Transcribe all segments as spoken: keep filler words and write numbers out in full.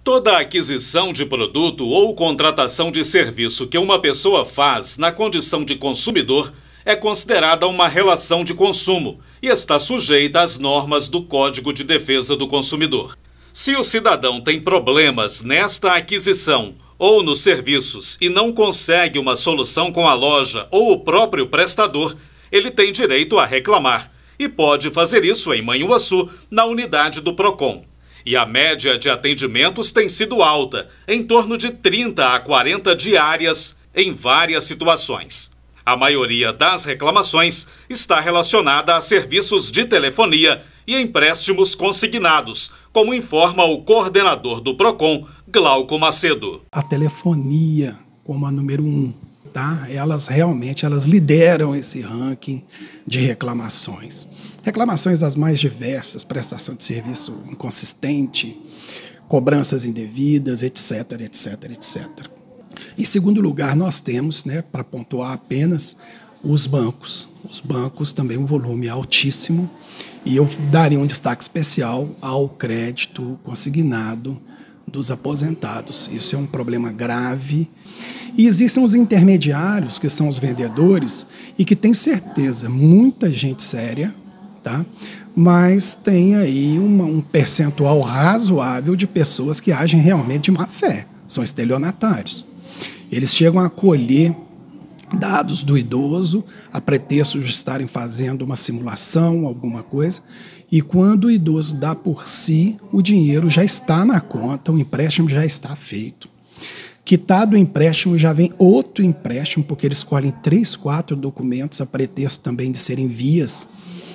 Toda aquisição de produto ou contratação de serviço que uma pessoa faz na condição de consumidor é considerada uma relação de consumo e está sujeita às normas do Código de Defesa do Consumidor. Se o cidadão tem problemas nesta aquisição ou nos serviços e não consegue uma solução com a loja ou o próprio prestador, ele tem direito a reclamar e pode fazer isso em Manhuaçu, na unidade do PROCON. E a média de atendimentos tem sido alta, em torno de trinta a quarenta diárias em várias situações. A maioria das reclamações está relacionada a serviços de telefonia e empréstimos consignados, como informa o coordenador do PROCON, Glauco Macedo. A telefonia como a número um, tá? Elas realmente elas lideram esse ranking de reclamações. Reclamações das mais diversas, prestação de serviço inconsistente, cobranças indevidas, etc, etc, etcétera. Em segundo lugar, nós temos, né, para pontuar apenas, os bancos. Os bancos também um volume altíssimo e eu daria um destaque especial ao crédito consignado dos aposentados. Isso é um problema grave. E existem os intermediários, que são os vendedores, e que tem certeza, muita gente séria, tá? Mas tem aí uma, um percentual razoável de pessoas que agem realmente de má fé, são estelionatários. Eles chegam a colher dados do idoso a pretexto de estarem fazendo uma simulação, alguma coisa, e quando o idoso dá por si, o dinheiro já está na conta, o empréstimo já está feito. Quitado o empréstimo, já vem outro empréstimo, porque eles escolhem três, quatro documentos a pretexto também de serem vias,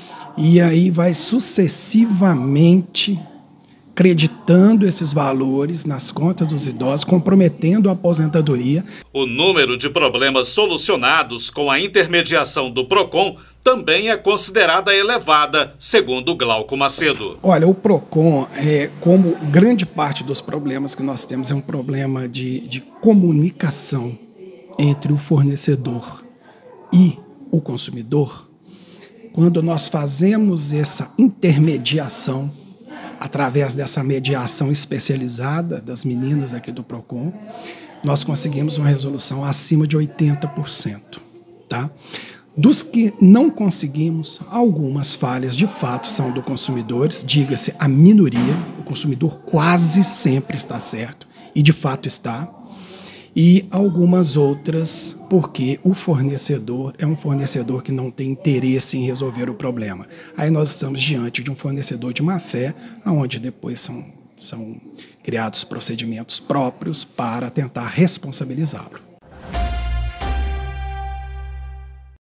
e aí vai sucessivamente acreditando esses valores nas contas dos idosos, comprometendo a aposentadoria. O número de problemas solucionados com a intermediação do PROCON também é considerada elevada, segundo Glauco Macedo. Olha, o PROCON, é, como grande parte dos problemas que nós temos, é um problema de, de comunicação entre o fornecedor e o consumidor. Quando nós fazemos essa intermediação, através dessa mediação especializada das meninas aqui do PROCON, nós conseguimos uma resolução acima de oitenta por cento. Tá? Dos que não conseguimos, algumas falhas de fato são do consumidores, diga-se a minoria, o consumidor quase sempre está certo, e de fato está, e algumas outras porque o fornecedor é um fornecedor que não tem interesse em resolver o problema. Aí nós estamos diante de um fornecedor de má-fé, onde depois são, são criados procedimentos próprios para tentar responsabilizá-lo.